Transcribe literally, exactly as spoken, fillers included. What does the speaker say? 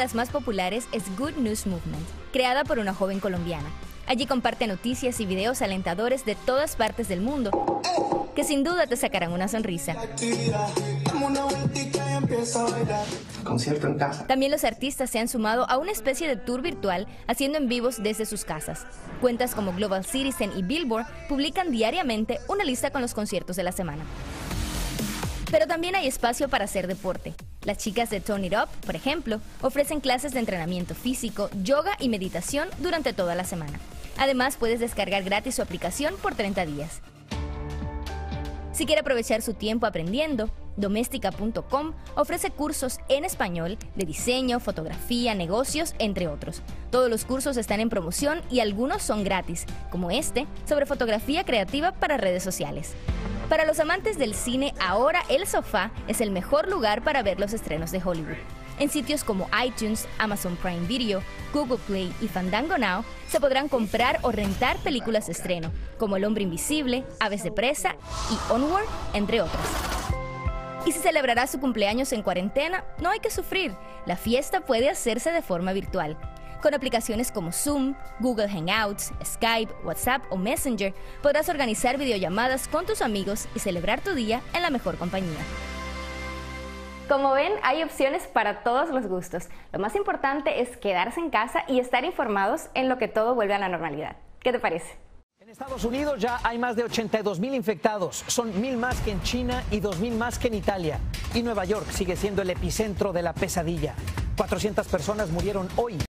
las más populares es Good News Movement, creada por una joven colombiana. Allí comparte noticias y videos alentadores de todas partes del mundo, que sin duda te sacarán una sonrisa. Concierto en casa. También los artistas se han sumado a una especie de tour virtual haciendo en vivos desde sus casas. Cuentas como Global Citizen y Billboard publican diariamente una lista con los conciertos de la semana. Pero también hay espacio para hacer deporte. Las chicas de Turn It Up, por ejemplo, ofrecen clases de entrenamiento físico, yoga y meditación durante toda la semana. Además, puedes descargar gratis su aplicación por treinta días. Si quiere aprovechar su tiempo aprendiendo, doméstica punto com ofrece cursos en español de diseño, fotografía, negocios, entre otros. Todos los cursos están en promoción y algunos son gratis, como este sobre fotografía creativa para redes sociales. Para los amantes del cine, ahora el sofá es el mejor lugar para ver los estrenos de Hollywood. En sitios como iTunes, Amazon Prime Video, Google Play y Fandango Now se podrán comprar o rentar películas de estreno, como El Hombre Invisible, Aves de Presa y Onward, entre otras. Y si celebrará su cumpleaños en cuarentena, no hay que sufrir. La fiesta puede hacerse de forma virtual. Con aplicaciones como Zoom, Google Hangouts, Skype, WhatsApp o Messenger, podrás organizar videollamadas con tus amigos y celebrar tu día en la mejor compañía. Como ven, hay opciones para todos los gustos. Lo más importante es quedarse en casa y estar informados en lo que todo vuelve a la normalidad. ¿Qué te parece? En Estados Unidos ya hay más de ochenta y dos mil infectados. Son mil más que en China y dos mil más que en Italia. Y Nueva York sigue siendo el epicentro de la pesadilla. cuatrocientas personas murieron hoy.